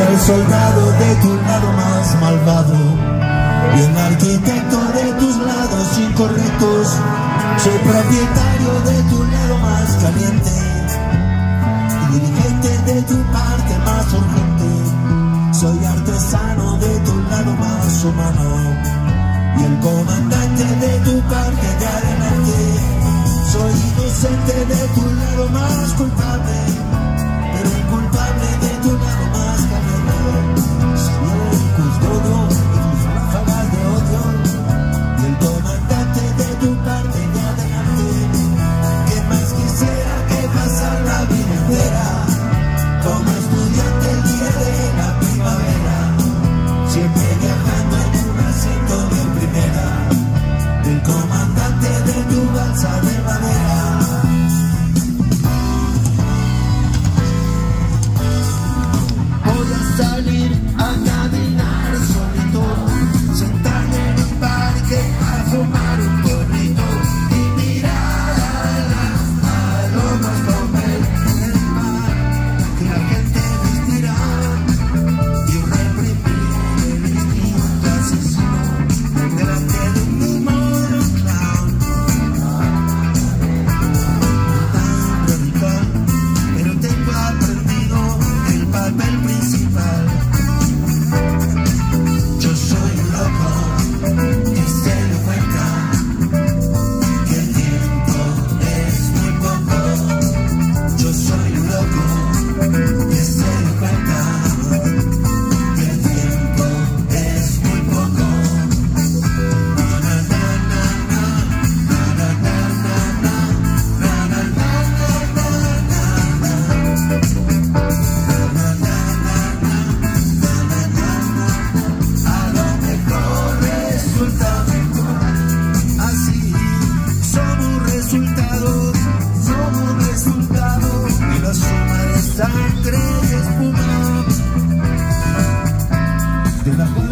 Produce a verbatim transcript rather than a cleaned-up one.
el soldado de tu lado más malvado y el arquitecto de tus lados incorrectos. Soy propietario de tu lado más caliente y dirigente de tu parte más urgente. Soy artesano de tu lado más humano y el comandante de tu parte de adelante. Soy inocente de tu lado más culpable, pero el culpable de tu lado más cabrón. Soy el custodio de tus ráfagas de odio y el comandante de tu parte de adelante. ¿Qué más quisiera que pasar la vida entera como estudiante el día de la primavera, siempre viajando en un asiento de primera, el comandante de tu balsa de madera? Voy a salir a caminar solito, sentarme en un parque a fumar un porrito y mirar a las palomas comer en el mar que la gente vestirá y reprimir el instinto asesino delante de un mimo de un clown. Tan radical, pero tengo aprendido el papel principal. Yo soy un loco que se dio cuenta que el tiempo es muy poco. Yo soy un loco que se dio cuenta que el tiempo es muy poco. Na, na, na, na, na, na, na, na, na, na, a lo mejor resulta mejor así. Somos resultados, somos resultados de la suma de sangre y espuma de la